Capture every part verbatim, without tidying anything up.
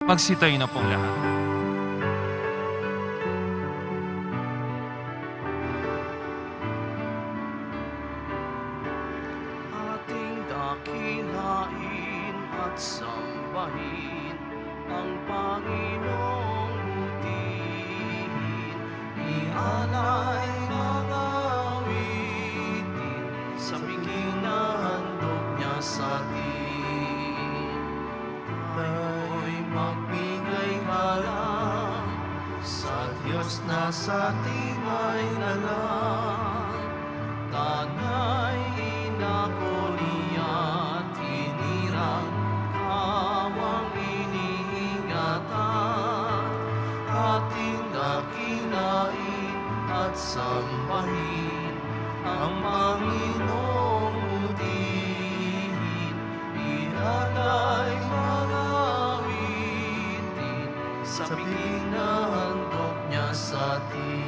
Magsitayo na pong lahat. Ating dakilain at sambahin ang Panginoong butihin. Ialay mga awitin sa piging na handog niya sa atin. Tayo'y magbigay galang sa Diyos na sa ating ay nalang. Tanay inakoliat hinirang kawang iniingatan. Ating dakinain at sambahin ang Panginoong butihin. Ialay mga awitin sa piging na handog niya sa atin.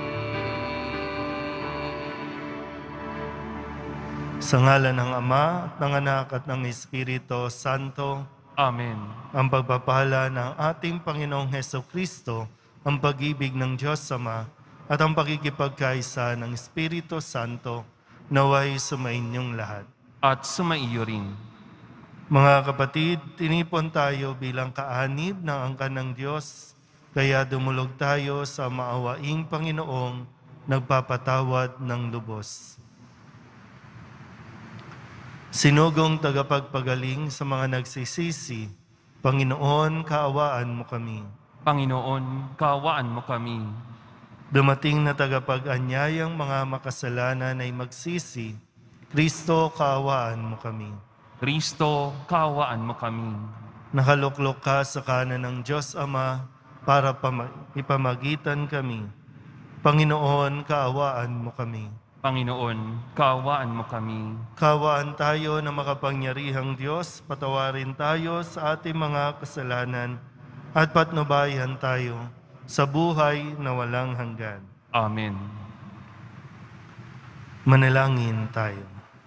Sa ngalan ng Ama, at ng Anak, at ng Espiritu Santo, Amen. ang pagpapala ng ating Panginoong Hesukristo, ang pag-ibig ng Diyos Ama, at ang pakikipagkaisa ng Espiritu Santo, naway sumainyong lahat. At sumaiyo rin. Mga kapatid, tinipon tayo bilang kaanib ng angkan ng Diyos, kaya dumulog tayo sa maawaing Panginoong nagpapatawad ng lubos. Sinugong tagapagpagaling sa mga nagsisisi, Panginoon, kaawaan mo kami. Panginoon, kaawaan mo kami. Dumating na tagapag-anyayang mga makasalanan ay magsisi, Kristo, kaawaan mo kami. Kristo, kaawaan mo kami. Nakaluklok ka sa kanan ng Diyos Ama para pama- ipamagitan kami. Panginoon, kaawaan mo kami. Panginoon, kaawaan mo kami. Kaawaan tayo na makapangyarihang Diyos, patawarin tayo sa ating mga kasalanan at patnubayan tayo sa buhay na walang hanggan. Amen. Manalangin tayo.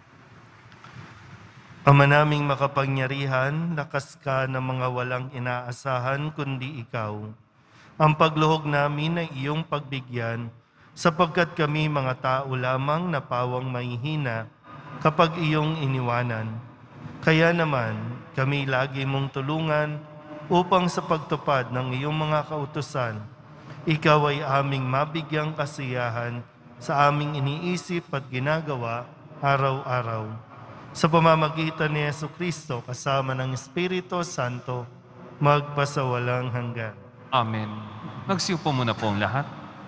Ama naming makapangyarihan, lakas ka ng mga walang inaasahan kundi ikaw. Ang pagluhog namin ay iyong pagbigyan, sapagkat kami mga tao lamang na pawang mahihina kapag iyong iniwanan. Kaya naman, kami lagi mong tulungan upang sa pagtupad ng iyong mga kautusan, ikaw ay aming mabigyang kasiyahan sa aming iniisip at ginagawa araw-araw. Sa pamamagitan ni Jesucristo kasama ng Espiritu Santo, magpasawalang hanggan. Amen. Magsiupo muna po ang lahat.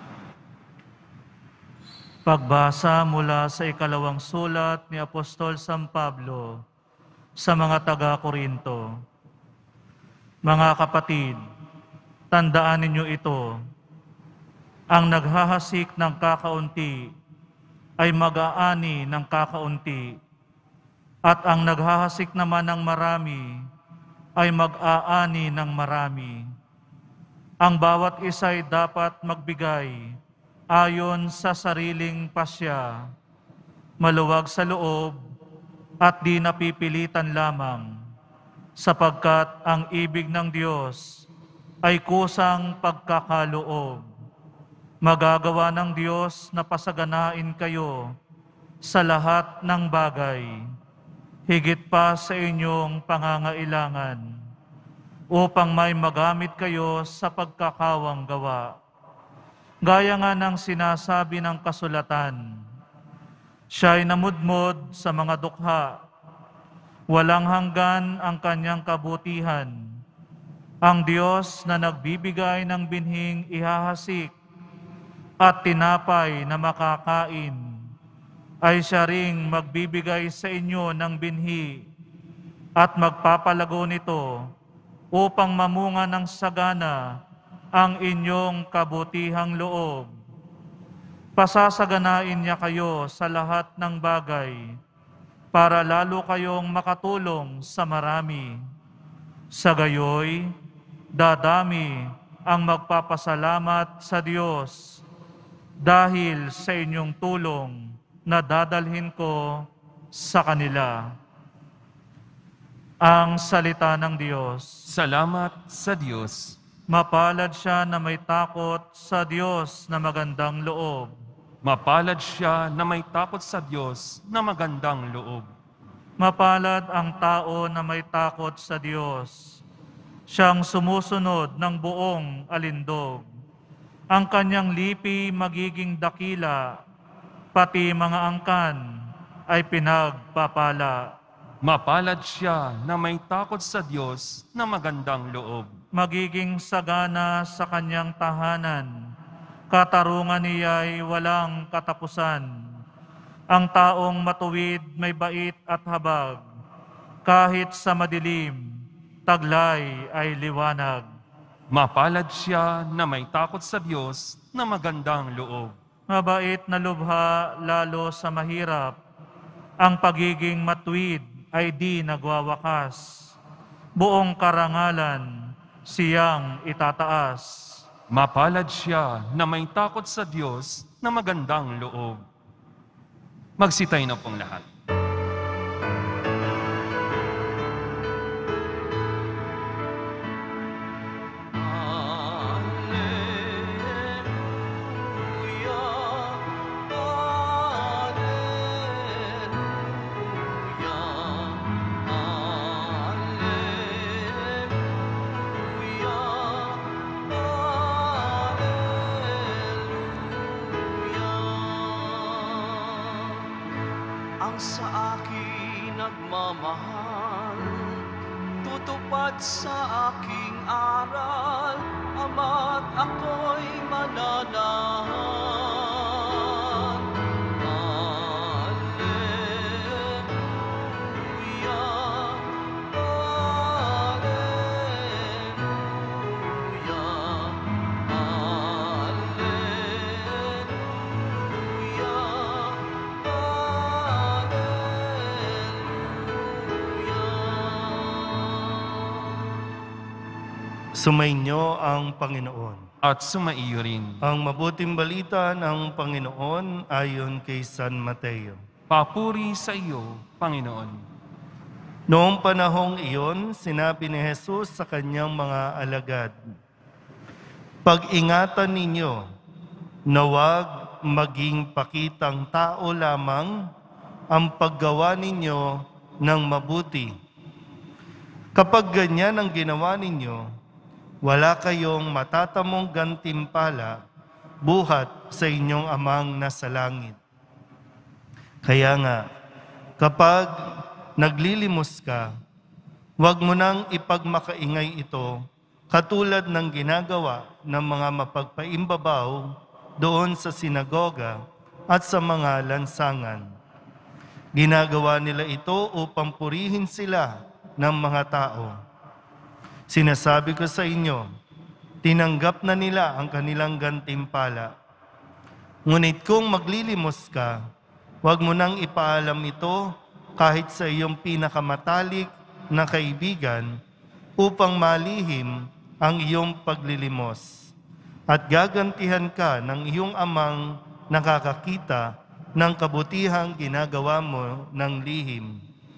Pagbasa mula sa ikalawang sulat ni Apostol San Pablo sa mga taga-Korinto. Mga kapatid, tandaan ninyo ito, ang naghahasik ng kakaunti ay mag-aani ng kakaunti, at ang naghahasik naman ng marami ay mag-aani ng marami. Ang bawat isa'y dapat magbigay ayon sa sariling pasya, maluwag sa loob at di napipilitan lamang, sapagkat ang ibig ng Diyos ay kusang pagkakaloob. Magagawa ng Diyos na pasaganain kayo sa lahat ng bagay, higit pa sa inyong pangangailangan, upang may magamit kayo sa pagkakawang gawa. Gaya nga ng sinasabi ng kasulatan, siya'y namudmod sa mga dukha, walang hanggan ang kanyang kabutihan. Ang Diyos na nagbibigay ng binhing ihahasik at tinapay na makakain, ay siya ring magbibigay sa inyo ng binhi at magpapalago nito upang mamunga ng sagana ang inyong kabutihang loob. Pasasaganain niya kayo sa lahat ng bagay para lalo kayong makatulong sa marami. Sa gayoy, dadami ang magpapasalamat sa Diyos dahil sa inyong tulong na dadalhin ko sa kanila. Ang salita ng Diyos. Salamat sa Diyos. Mapalad siya na may takot sa Diyos na magandang loob. Mapalad siya na may takot sa Diyos na magandang loob. Mapalad ang tao na may takot sa Diyos. Siyang sumusunod ng buong alindog. Ang kanyang lipi magiging dakila, pati mga angkan ay pinagpapala. Mapalad siya na may takot sa Diyos na magandang loob. Magiging sagana sa kanyang tahanan. Katarungan niya'y walang katapusan. Ang taong matuwid may bait at habag. Kahit sa madilim, taglay ay liwanag. Mapalad siya na may takot sa Diyos na magandang loob. Mabait na lubha lalo sa mahirap. Ang pagiging matuwid ay di nagwawakas. Buong karangalan siyang itataas. Mapalad siya na may takot sa Diyos na magandang loob. Magsitay na pong lahat. Ang sa akin nagmamahal, tutupad sa aking aral, Ama't ako'y mananahan. Alleluia, Alleluia, Alleluia. Sumainyo ang Panginoon. At sumaiyo rin. Ang mabuting balita ng Panginoon ayon kay San Mateo. Papuri sa iyo, Panginoon. Noong panahong iyon, sinabi ni Jesus sa kanyang mga alagad, "Pag-ingatan ninyo na huwag maging pakitang tao lamang ang paggawa ninyo ng mabuti. Kapag ganyan ang ginawa ninyo, wala kayong matatamong gantimpala buhat sa inyong amang nasa langit. Kaya nga, kapag naglilimos ka, huwag mo nang ipagmakaingay ito katulad ng ginagawa ng mga mapagpaimbabaw doon sa sinagoga at sa mga lansangan. Ginagawa nila ito upang purihin sila ng mga tao. Sinasabi ko sa inyo, tinanggap na nila ang kanilang gantimpala. Ngunit kung maglilimos ka, huwag mo nang ipaalam ito kahit sa iyong pinakamatalik na kaibigan upang malihim ang iyong paglilimos. At gagantihan ka ng iyong amang nakakakita ng kabutihang ginagawa mo ng lihim.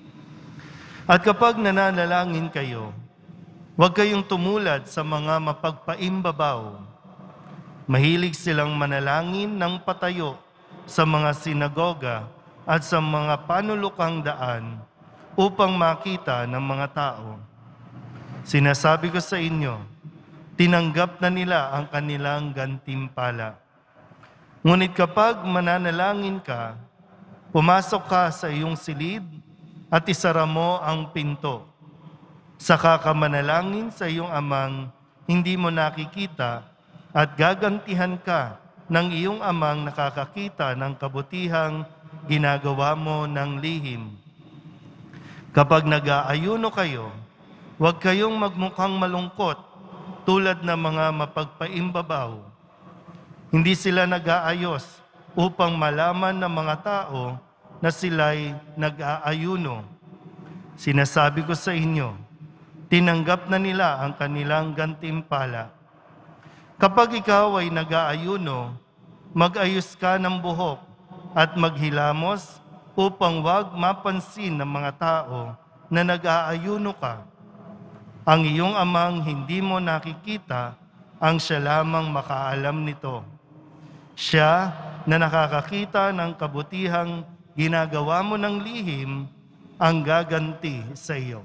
At kapag nananalangin kayo, huwag kayong tumulad sa mga mapagpaimbabaw. Mahilig silang manalangin ng patayo sa mga sinagoga at sa mga panulukang daan upang makita ng mga tao. Sinasabi ko sa inyo, tinanggap na nila ang kanilang gantimpala. Ngunit kapag mananalangin ka, pumasok ka sa iyong silid at isara mo ang pinto. Saka ka manalangin sa iyong amang hindi mo nakikita at gagantihan ka ng iyong amang nakakakita ng kabutihang ginagawa mo ng lihim. Kapag nag-aayuno kayo, huwag kayong magmukhang malungkot tulad ng mga mapagpaimbabaw. Hindi sila nag-aayos upang malaman ng mga tao na sila'y nag-aayuno. Sinasabi ko sa inyo, tinanggap na nila ang kanilang gantimpala. Kapag ikaw ay nag-aayuno, mag-ayos ka ng buhok at maghilamos upang wag mapansin ng mga tao na nag-aayuno ka. Ang iyong amang hindi mo nakikita, ang siya lamang makaalam nito. Siya na nakakakita ng kabutihang ginagawa mo ng lihim, ang gaganti sa iyo.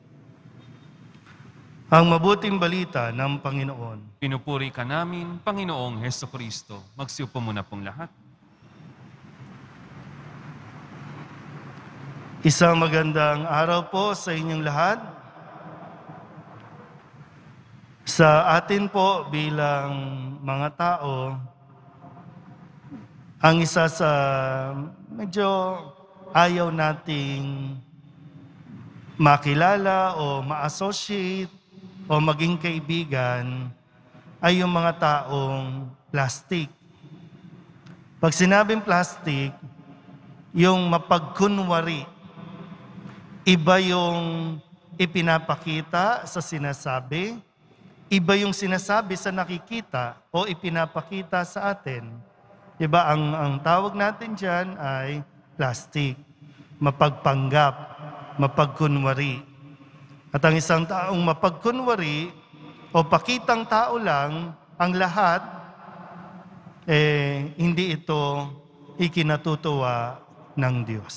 Ang mabuting balita ng Panginoon. Pinupuri ka namin, Panginoong Heso Kristo. Magsiupo muna pong lahat. Isang magandang araw po sa inyong lahat. Sa atin po bilang mga tao, ang isa sa medyo ayaw nating makilala o ma-associate o maging kaibigan ay yung mga taong plastic. Pag sinabing plastic, yung mapagkunwari, iba yung ipinapakita sa sinasabi, iba yung sinasabi sa nakikita o ipinapakita sa atin. Diba, ang, ang tawag natin dyan ay plastic, mapagpanggap, mapagkunwari. At ang isang taong mapagkunwari o pakitang tao lang, ang lahat, eh, hindi ito ikinatutuwa ng Diyos.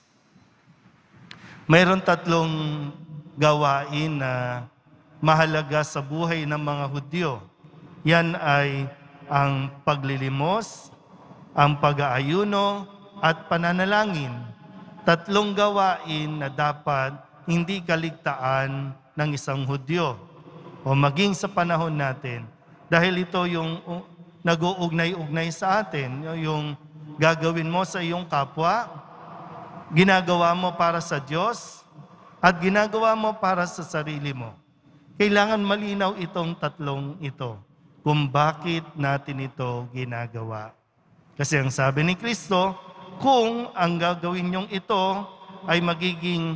Mayroon tatlong gawain na mahalaga sa buhay ng mga Hudyo. Yan ay ang paglilimos, ang pag-aayuno, at pananalangin. Tatlong gawain na dapat hindi kaligtaan ng isang Hudyo o maging sa panahon natin. Dahil ito yung uh, nag-uugnay-ugnay sa atin, yung gagawin mo sa iyong kapwa, ginagawa mo para sa Diyos, at ginagawa mo para sa sarili mo. Kailangan malinaw itong tatlong ito kung bakit natin ito ginagawa. Kasi ang sabi ni Kristo, kung ang gagawin niyong ito ay magiging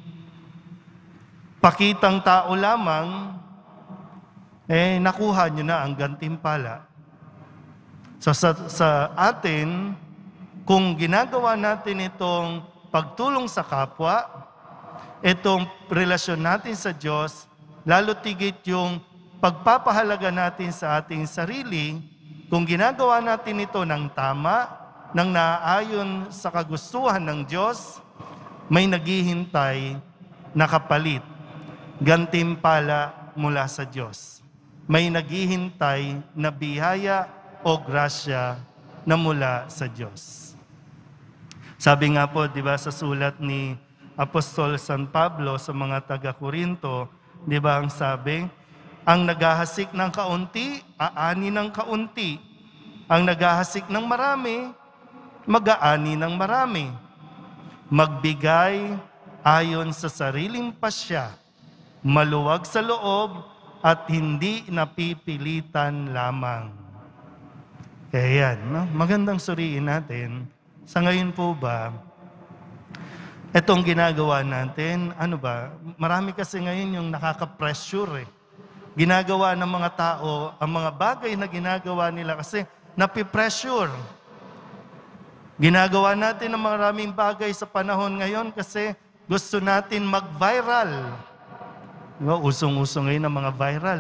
pakitang tao lamang, eh nakuha niyo na ang gantimpala. So sa, sa atin, kung ginagawa natin itong pagtulong sa kapwa, itong relasyon natin sa Diyos, lalo tigit yung pagpapahalaga natin sa ating sarili, kung ginagawa natin ito ng tama, ng naaayon sa kagustuhan ng Diyos, may naghihintay na kapalit, gantimpala mula sa Diyos. May naghihintay na biyaya o grasya na mula sa Diyos. Sabi nga po, di ba, sa sulat ni Apostol San Pablo sa mga taga-Korinto, di ba ang sabi, ang naghahasik ng kaunti, aani ng kaunti. Ang naghahasik ng marami, mag-aani ng marami. Magbigay ayon sa sariling pasya, maluwag sa loob, at hindi napipilitan lamang. Kaya yan, no? Magandang suriin natin. Sa ngayon po ba, itong ginagawa natin, ano ba, marami kasi ngayon yung nakaka-pressure eh. Ginagawa ng mga tao, ang mga bagay na ginagawa nila kasi napipressure. Ginagawa natin ang maraming bagay sa panahon ngayon kasi gusto natin mag-viral. Diba? Usong-usong ngayon ang mga viral.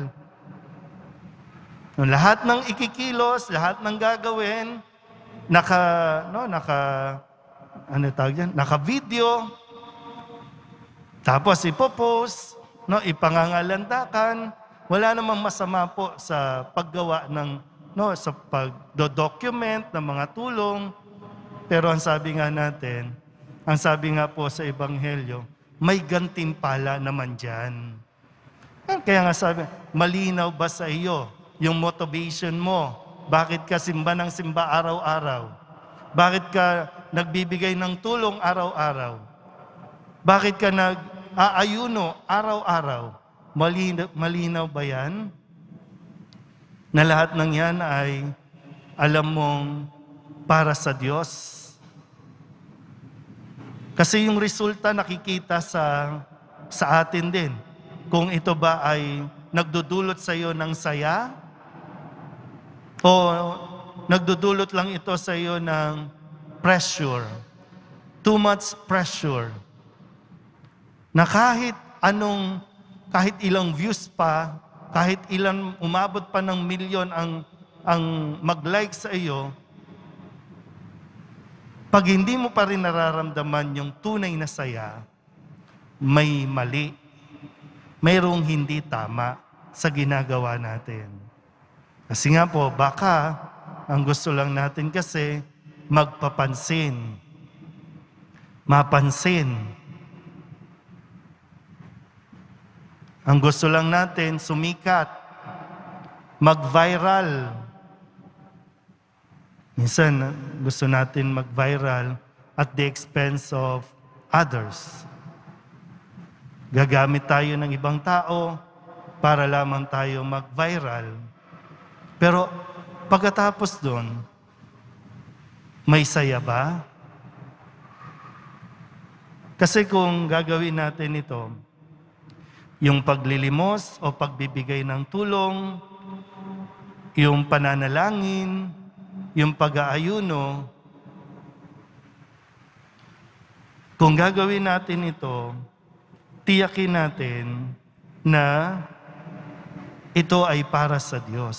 Lahat ng ikikilos, lahat ng gagawin, naka, no, naka, ano tawag yan? Naka-video, tapos ipopost, no, ipangangalandakan. Wala namang masama po sa paggawa ng, no, sa pagdo-document ng mga tulong. Pero ang sabi nga natin, ang sabi nga po sa Ebanghelyo, may gantimpala naman dyan. Kaya nga sabi, malinaw ba sa iyo yung motivation mo? Bakit ka simba ng simba araw-araw? Bakit ka nagbibigay ng tulong araw-araw? Bakit ka nag-aayuno araw-araw? Malinaw, malinaw ba yan? Na lahat ng yan ay alam mong para sa Diyos. Kasi yung resulta nakikita sa, sa atin din. Kung ito ba ay nagdudulot sa iyo ng saya o nagdudulot lang ito sa iyo ng pressure. Too much pressure. na kahit anong, kahit ilang views pa, kahit ilang umabot pa ng milyon ang, ang mag-like sa iyo, pag hindi mo pa rin nararamdaman yung tunay na saya, may mali, mayroong hindi tama sa ginagawa natin. Kasi nga po, baka ang gusto lang natin kasi magpapansin, mapansin. Ang gusto lang natin, sumikat, mag-viral. Minsan, gusto natin mag-viral at the expense of others. Gagamit tayo ng ibang tao para lamang tayo mag-viral. Pero pagkatapos doon, may saya ba? Kasi kung gagawin natin ito, yung paglilimos o pagbibigay ng tulong, yung pananalangin, yung pag-aayuno, kung gagawin natin ito, tiyakin natin na ito ay para sa Diyos.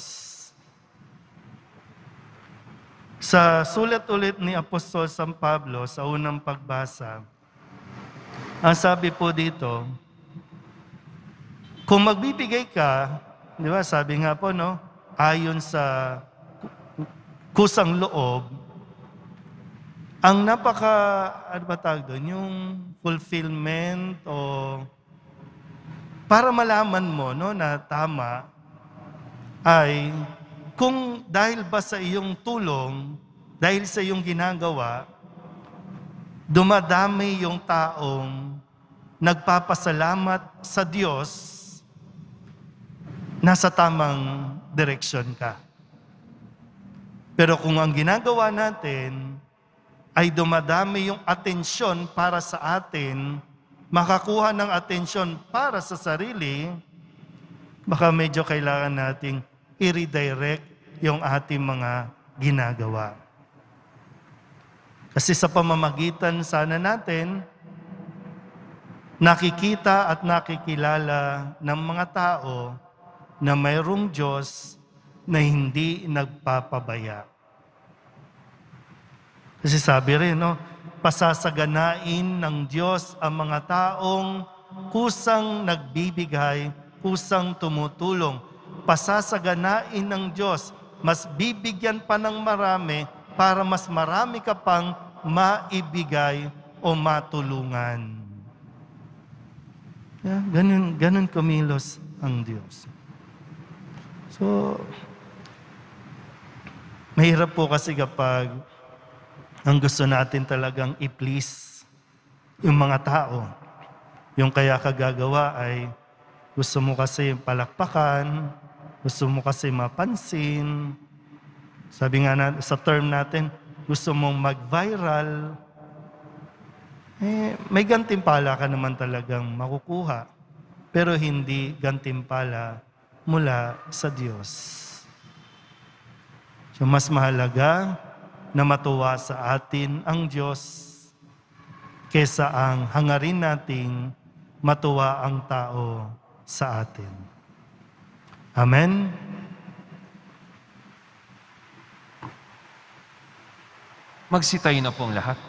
Sa sulat ulit ni Apostol San Pablo sa unang pagbasa, ang sabi po dito, kung magbibigay ka, di ba, sabi nga po, no, ayon sa kusang loob, ang napaka, ano ba tawag doon, yung fulfillment o para malaman mo, no, na tama, ay kung dahil ba sa iyong tulong, dahil sa iyong ginagawa, dumadami yung taong nagpapasalamat sa Diyos, nasa tamang direksyon ka. Pero kung ang ginagawa natin ay dumadami yung atensyon para sa atin, makakuha ng atensyon para sa sarili, baka medyo kailangan nating i-redirect yung ating mga ginagawa. Kasi sa pamamagitan sana natin, nakikita at nakikilala ng mga tao na mayroong Diyos na hindi nagpapabaya. Kasi sabi rin, no, pasasaganain ng Diyos ang mga taong kusang nagbibigay, kusang tumutulong. Pasasaganain ng Diyos, mas bibigyan pa ng marami para mas marami ka pang maibigay o matulungan. Yeah, ganun, ganun kumilos ang Diyos. So, mahirap po kasi kapag ang gusto natin talagang i-please yung mga tao. Yung kaya kagagawa ay gusto mo kasi palakpakan, gusto mo kasi mapansin. Sabi nga na, sa term natin, gusto mong mag-viral. Eh, may gantimpala ka naman talagang makukuha, pero hindi gantimpala mula sa Diyos. So mas mahalaga na matuwa sa atin ang Diyos kesa ang hangarin nating matuwa ang tao sa atin. Amen? Magsitayo na pong lahat.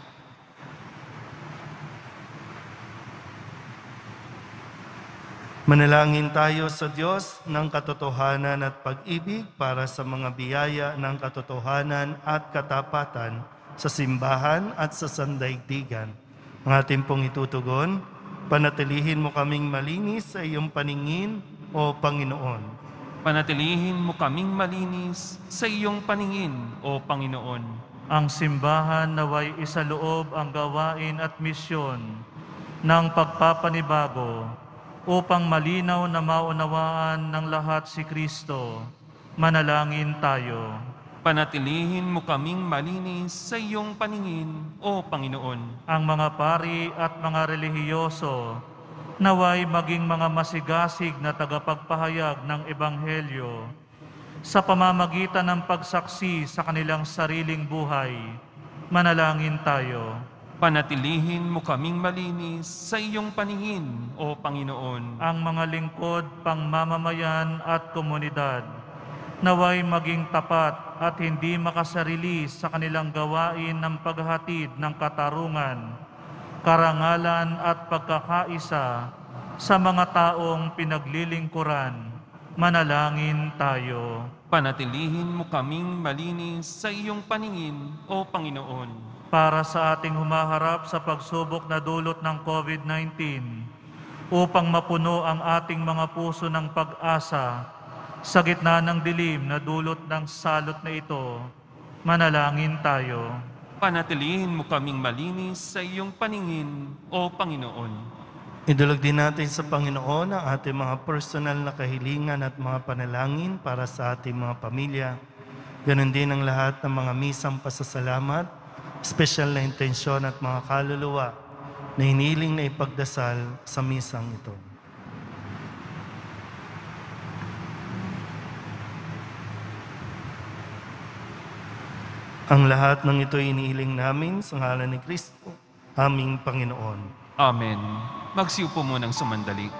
Manalangin tayo sa Diyos ng katotohanan at pag-ibig para sa mga biyaya ng katotohanan at katapatan sa simbahan at sa sandaigdigan. Ang ating pong itutugon, panatilihin mo kaming malinis sa iyong paningin, O Panginoon. Panatilihin mo kaming malinis sa iyong paningin, O Panginoon. Ang simbahan naway isaloob ang gawain at misyon ng pagpapanibago upang malinaw na maunawaan ng lahat si Kristo. Manalangin tayo. Panatilihin mo kaming malinis sa iyong paningin, O Panginoon. Ang mga pari at mga relihiyoso naway maging mga masigasig na tagapagpahayag ng Ebanghelyo sa pamamagitan ng pagsaksi sa kanilang sariling buhay. Manalangin tayo. Panatilihin mo kaming malinis sa iyong paningin, O Panginoon. Ang mga lingkod, pangmamamayan at komunidad, naway maging tapat at hindi makasarili sa kanilang gawain ng paghatid ng katarungan, karangalan at pagkakaisa sa mga taong pinaglilingkuran. Manalangin tayo. Panatilihin mo kaming malinis sa iyong paningin, O Panginoon. Para sa ating humaharap sa pagsubok na dulot ng COVID nineteen, upang mapuno ang ating mga puso ng pag-asa sa gitna ng dilim na dulot ng salot na ito, manalangin tayo. Panatilihin mo kaming malinis sa iyong paningin, O Panginoon. Idulog din natin sa Panginoon ang ating mga personal na kahilingan at mga panalangin para sa ating mga pamilya. Ganon din ang lahat ng mga misang pasasalamat, espesyal na intensyon at mga kaluluwa na hiniling na ipagdasal sa misang ito. Ang lahat ng ito inihiling namin sa ngalan ni Kristo, aming Panginoon. Amen. Magsiupo mo ng sumandali.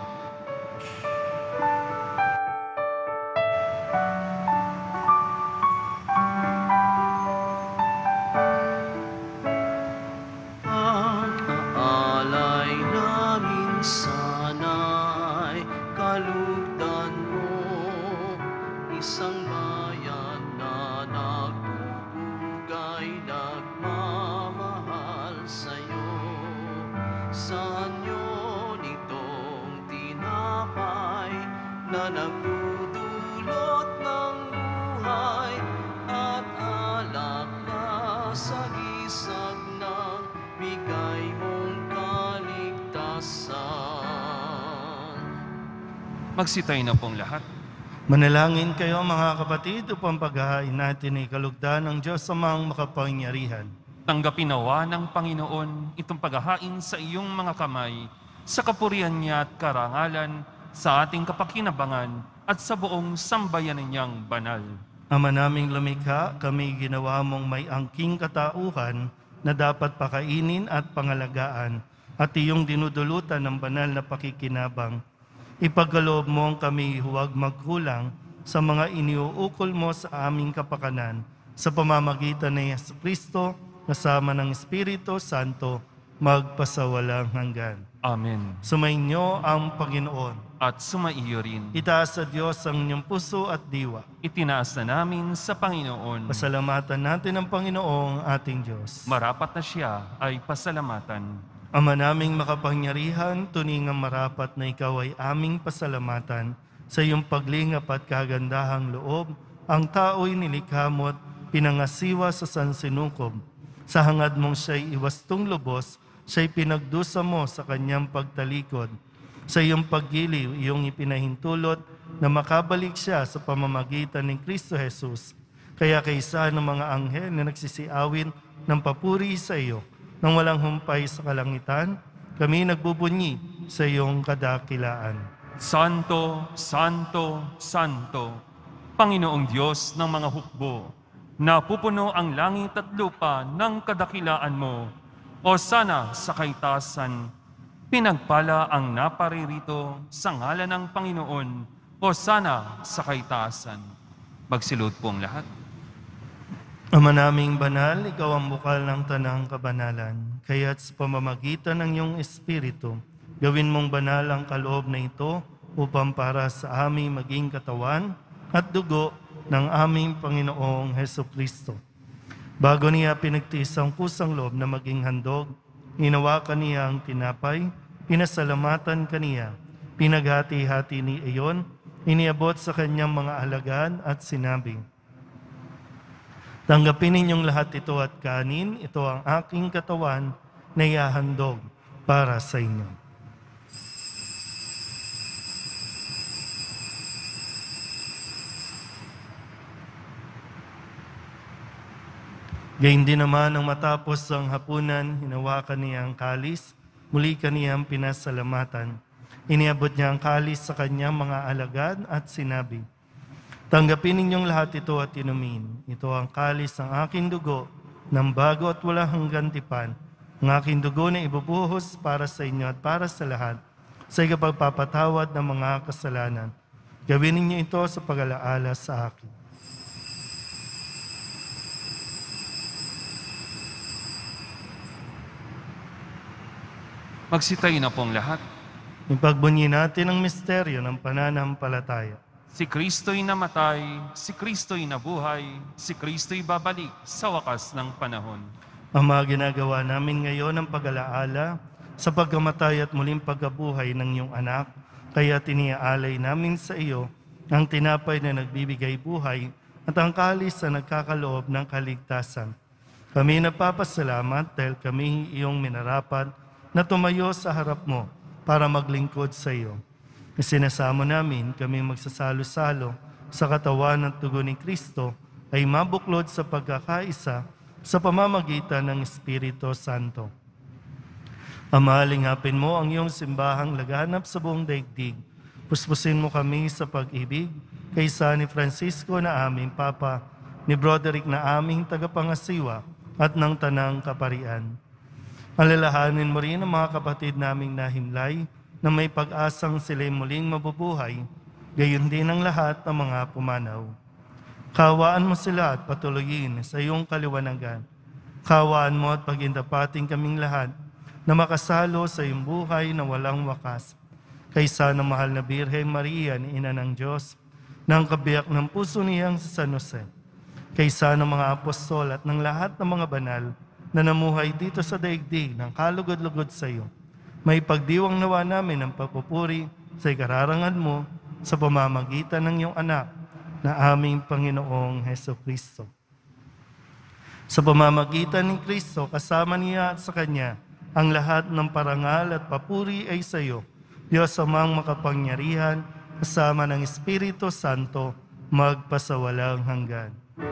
Pag-aalay namin sana'y kalugdan mo, isang bayan na nagpupugay, nagmamahal sa'yo. Saan yun itong tinapay na nagdudulot ng buhay at alak na sagisag ng bigay mong kaligtasan. Magsitay na pong lahat. Manalangin kayo mga kapatid upang paghahain natin ay kalugdan ng Diyos amang makapangyarihan. Tanggapin nawa ng Panginoon itong paghahain sa iyong mga kamay, sa kapurihan niya at karangalan, sa ating kapakinabangan at sa buong sambayanan niyang banal. Ama naming lumikha, kami ginawa mong may angking katauhan na dapat pakainin at pangalagaan at iyong dinudulutan ng banal na pakikinabang. Ipagkaloob mong kami huwag magkulang sa mga iniuukol mo sa aming kapakanan sa pamamagitan ni Yesu Kristo kasama ng Espiritu Santo magpasawalang hanggan. Amen. Sumainyo ang Panginoon. At sumaiyo rin. Itaas sa Diyos ang inyong puso at diwa. Itinaas na namin sa Panginoon. Pasalamatan natin ang Panginoong ating Diyos. Marapat na siya ay pasalamatan. Ama naming makapangyarihan, tuningang marapat na ikaw ay aming pasalamatan sa iyong paglingap at kagandahang loob. Ang tao'y nilikha mo't pinangasiwa sa sansinukob. Sa hangad mong siya'y iwastong lubos, siya'y pinagdusa mo sa kanyang pagtalikod. Sa iyong paggiliw, iyong ipinahintulot na makabalik siya sa pamamagitan ni Kristo Jesus. Kaya kaysa ng mga anghel na nagsisiawin ng papuri sa iyo, nang walang humpay sa kalangitan, kami nagbubunyi sa iyong kadakilaan. Santo, Santo, Santo, Panginoong Diyos ng mga hukbo, napupuno ang langit at lupa ng kadakilaan mo. O sana sa kaitasan, pinagpala ang naparirito sa ngalan ng Panginoon. O sana sa kaitasan. Magsilod po ang lahat. Ama naming banal, ikaw ang bukal ng tanang kabanalan. Kaya't sa pamamagitan ng iyong Espiritu, gawin mong banal ang kaloob na ito upang para sa aming maging katawan at dugo ng aming Panginoong Heso Kristo. Bago niya pinagtiis ang kusang loob na maging handog, hinawakan niya ang tinapay, pinasalamatan kaniya, pinaghati-hati ni iyon, iniabot sa kanyang mga alagad at sinabi, tanggapin ninyong lahat ito at kanin, ito ang aking katawan na ihahandog para sa inyo. Gayun din naman nang matapos ang hapunan, hinawakan niya ang kalis, muli kaniyang pinasalamatan. Iniabot niya ang kalis sa kanyang mga alagad at sinabi, tanggapin ninyong lahat ito at inumin. Ito ang kalis ng aking dugo, ng bago at walang hanggan tipan, ang aking dugo na ibubuhos para sa inyo at para sa lahat, sa ikapagpapatawad ng mga kasalanan. Gawin ninyo ito sa pag-alaala sa akin. Magsitayo na pong lahat. Ipagbunyi natin ang misteryo ng pananampalataya. Si Kristo'y namatay, si Kristo'y nabuhay, si Kristo'y babalik sa wakas ng panahon. Ang mga ginagawa namin ngayon ang pag-alaala sa pagkamatay at muling pagkabuhay ng iyong anak, kaya tiniaalay namin sa iyo ang tinapay na nagbibigay buhay at ang kalis na nagkakaloob ng kaligtasan. Kami nagpapasalamat dahil kami iyong minarapat na tumayo sa harap mo para maglingkod sa iyo. Isinasamo namin kami magsasalo-salo sa katawan ng tugon ni Kristo ay mabuklod sa pagkakaisa sa pamamagitan ng Espiritu Santo. Ama, lingapin mo ang iyong simbahang laganap sa buong daigdig. Puspusin mo kami sa pag-ibig kaysa ni Francisco na aming Papa, ni Broderick na aming tagapangasiwa at ng Tanang Kaparian. Alalahanin mo rin ang mga kapatid naming nahimlay na may pag-asang sila'y muling mabubuhay, gayon din ang lahat ng mga pumanaw. Kawaan mo sila at patuloyin sa iyong kaliwanagan. Kawaan mo at pagindapating kaming lahat na makasalo sa iyong buhay na walang wakas. Kaysa ng mahal na Birhen Maria ni Ina ng Diyos, ng kabiyak ng puso niyang si San Jose. Kaysa ng mga apostol at ng lahat ng mga banal na namuhay dito sa daigdig ng kalugod-lugod sa iyo. May pagdiwang nawa namin ang pagpupuri sa ikararangan mo sa pamamagitan ng iyong anak na aming Panginoong Hesukristo. Sa pamamagitan ni Kristo, kasama niya at sa Kanya, ang lahat ng parangal at papuri ay sa iyo, Diyos amang makapangyarihan, kasama ng Espiritu Santo, magpasawalang hanggan.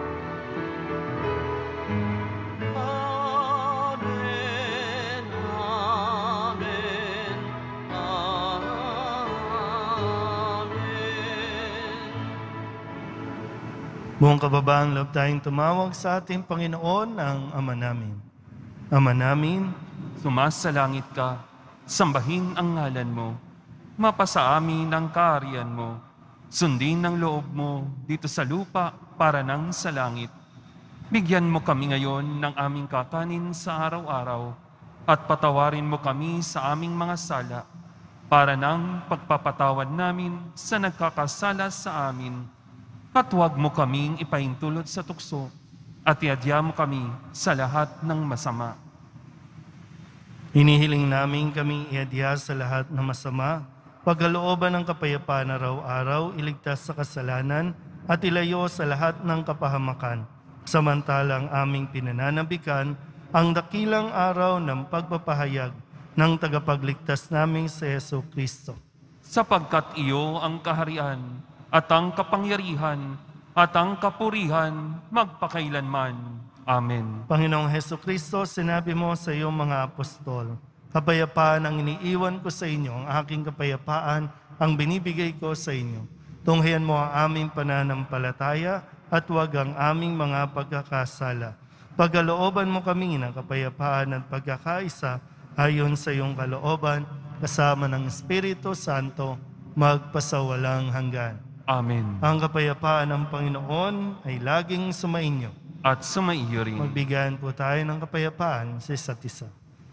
Buong kababaang loob tayong tumawag sa ating Panginoon ang Ama namin. Ama namin, Sumasalangit ka, sambahin ang ngalan mo, mapasa amin ang kaharian mo, sundin ang loob mo dito sa lupa para nang sa langit. Bigyan mo kami ngayon ng aming kakanin sa araw-araw at patawarin mo kami sa aming mga sala para nang pagpapatawad namin sa nagkakasala sa amin. At huwag mo kaming ipahintulot sa tukso at iadya mo kami sa lahat ng masama. hinihiling namin kami iadya sa lahat ng masama, pagkalooban ng kapayapaan araw-araw, iligtas sa kasalanan at ilayo sa lahat ng kapahamakan. Samantalang aming pinananabikan ang dakilang araw ng pagpapahayag ng tagapagligtas naming si Yesu Kristo. Sapagkat iyo ang kaharian at ang kapangyarihan at ang kapurihan magpakailanman. Amen. Panginoong Heso Kristo, sinabi mo sa iyong mga apostol, kapayapaan ang iniiwan ko sa inyo, ang aking kapayapaan ang binibigay ko sa inyo. Tunghayan mo ang aming pananampalataya at huwag ang aming mga pagkakasala. Pagkalooban mo kami ng kapayapaan at pagkakaisa ayon sa iyong kalooban, kasama ng Espiritu Santo, magpasawalang hanggan. Amen. Ang kapayapaan ng Panginoon ay laging sumainyo. At sumaiyo rin. Magbigayan po tayo ng kapayapaan sa isa't isa.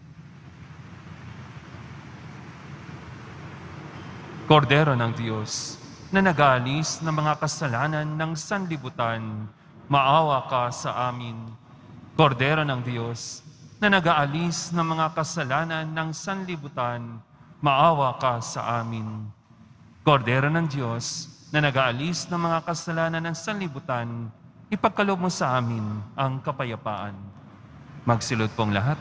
Kordero ng Diyos, na nag-aalis ng mga kasalanan ng sanlibutan, maawa ka sa amin. Kordero ng Diyos, na nag-aalis ng mga kasalanan ng sanlibutan, maawa ka sa amin. Kordero ng Diyos, na nag-aalis ng mga kasalanan ng sanlibutan, ipagkaloob mo sa amin ang kapayapaan. Magsilod pong lahat.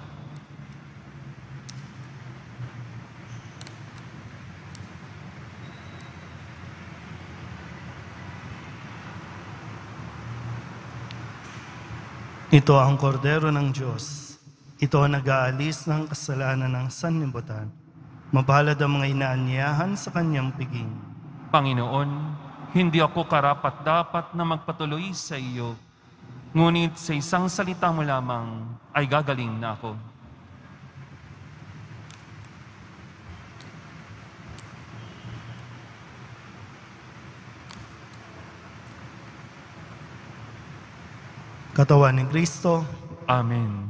Ito ang kordero ng Diyos. Ito ang nag-aalis ng kasalanan ng sanlibutan. Mapalad ang mga inaanyahan sa kanyang piging. Panginoon, hindi ako karapat-dapat na magpatuloy sa iyo, ngunit sa isang salita mo lamang ay gagaling na ako. Katawan ni Kristo. Amen.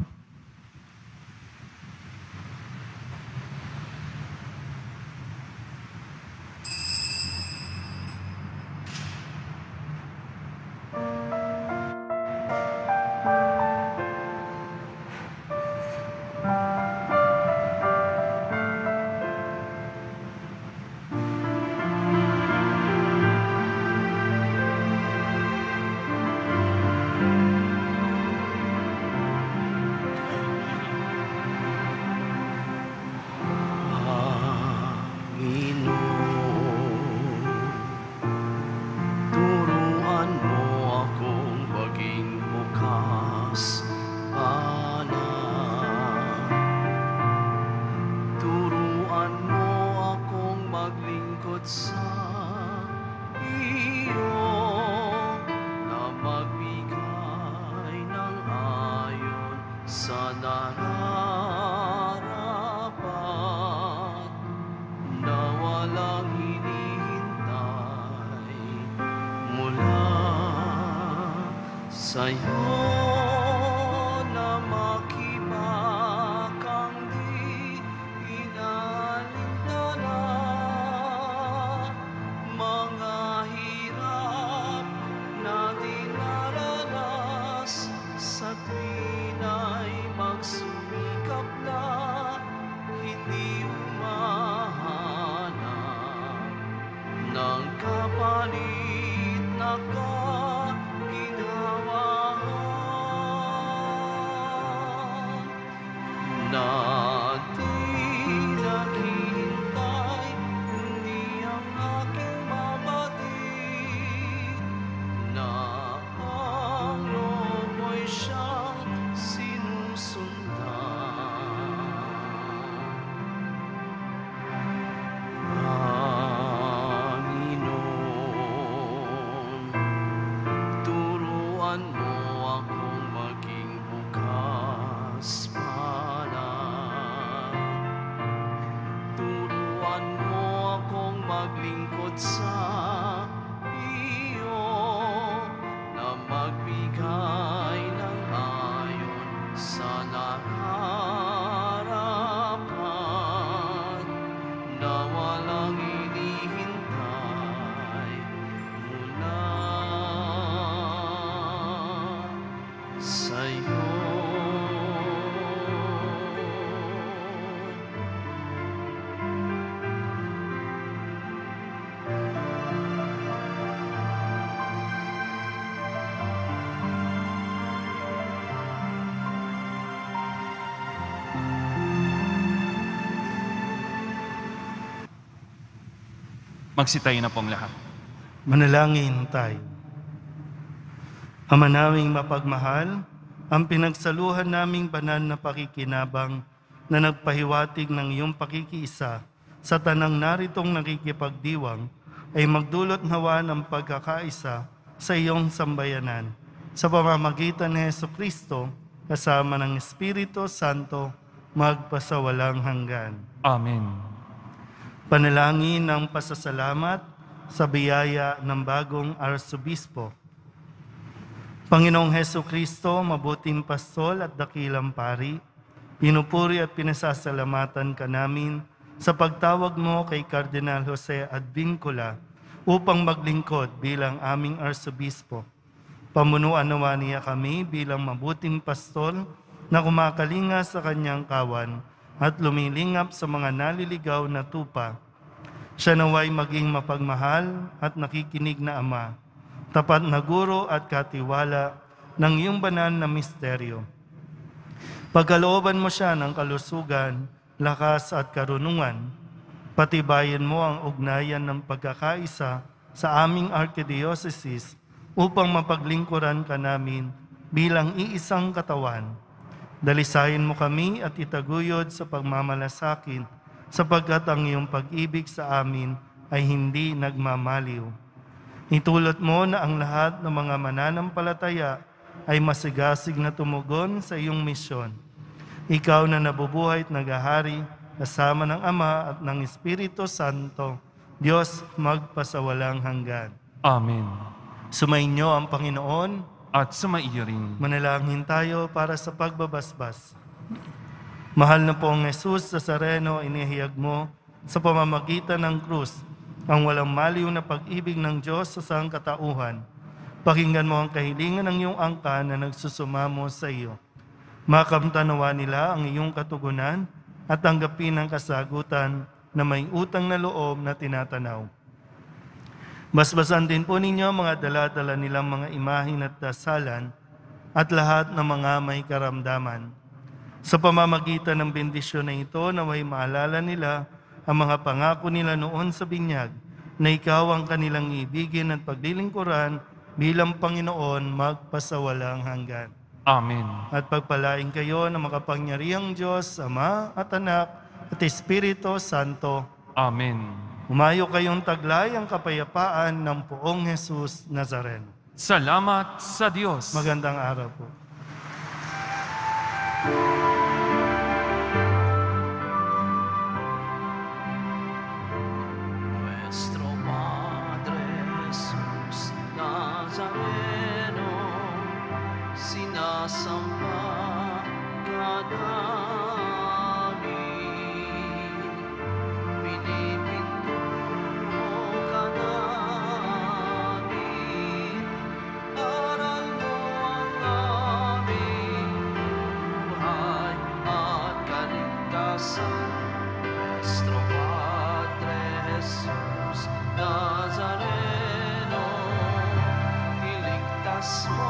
Turuan mo akong maging bukas, Anak. Turuan mo akong maglingkod sa iyo, na magbigay ng ayon sa nararapat, na walang hinihintay mula sa'yo, na makibakang di inalintana, mga hirap na dinaranas sa tuwina'y magsumikap na hindi humahanap ng kapalit na kaginhawaan, na di naghihintay kundi ang aking mabatid, na ang loob mo'y siyang sinusundan. Panginoon, turuan mo akong maging bukas palad. Turuan mo akong maglingkod sa iyo, na magbigay ng ayon sa nararapat, na walang hinihintay mula sa'yo. Magsitayo na pong lahat. Manalangin tayo. Ama naming mapagmahal, ang pinagsaluhan naming banal na pakikinabang na nagpahiwatig ng iyong pakikiisa sa tanang naritong nakikipagdiwang ay magdulot nawa ng pagkakaisa sa iyong sambayanan sa pamamagitan ni Jesucristo kasama ng Espiritu Santo magpasawalang hanggan. Amen. Panalangin ng pasasalamat sa biyaya ng bagong Arsobispo. Panginoong Hesukristo, mabuting pastol at dakilang pari, pinupuri at pinasasalamatan ka namin sa pagtawag mo kay Kardinal Jose Advincula upang maglingkod bilang aming Arsobispo. Pamunuan nawa niya kami bilang mabuting pastol na kumakalinga sa kanyang kawan at lumilingap sa mga naliligaw na tupa. Siya naway maging mapagmahal at nakikinig na ama, tapat na guro at katiwala ng iyong banal na misteryo. Pagkalooban mo siya ng kalusugan, lakas at karunungan, patibayan mo ang ugnayan ng pagkakaisa sa aming Archdiocese upang mapaglingkuran ka namin bilang iisang katawan. Dalisayin mo kami at itaguyod sa pagmamalasakin, sapagkat ang iyong pag-ibig sa amin ay hindi nagmamaliw. Itulot mo na ang lahat ng mga mananampalataya ay masigasig na tumugon sa iyong misyon. Ikaw na nabubuhay at naghahari kasama ng Ama at ng Espiritu Santo, Diyos magpasawalang hanggan. Amen. Sumainyo ang Panginoon at sumaiyo rin. Manalangin tayo para sa pagbabasbas. Mahal na pong Jesus Nazareno, inihayag mo sa pamamagitan ng krus ang walang maliw na pag-ibig ng Diyos sa sangkatauhan. Pakinggan mo ang kahilingan ng iyong angkan na nagsusumamo sa iyo. Makamtanawa nila ang iyong katugunan at tanggapin ang kasagutan na may utang na loob na tinatanaw. Basbasan din po ninyo mga dala-dala nilang mga imahin at dasalan at lahat ng mga may karamdaman. Sa pamamagitan ng bendisyon na ito, naway maalala nila ang mga pangako nila noon sa binyag na ikaw ang kanilang ibigin at paglilingkuran bilang Panginoon magpasawalang hanggan. Amen. At pagpalain kayo ng makapangyarihang Diyos, Ama at Anak at Espiritu Santo. Amen. Umayo kayong taglay ang kapayapaan ng Poong Jesus Nazareno. Salamat sa Diyos. Magandang araw po. Nuestro Padre Jesus Nazareno, sinasamba ka namin, pinipinto ka namin, aral mo ang aming buhay at kaligtasan. Nuestro Padre Jesus Nazareno, iligtas mo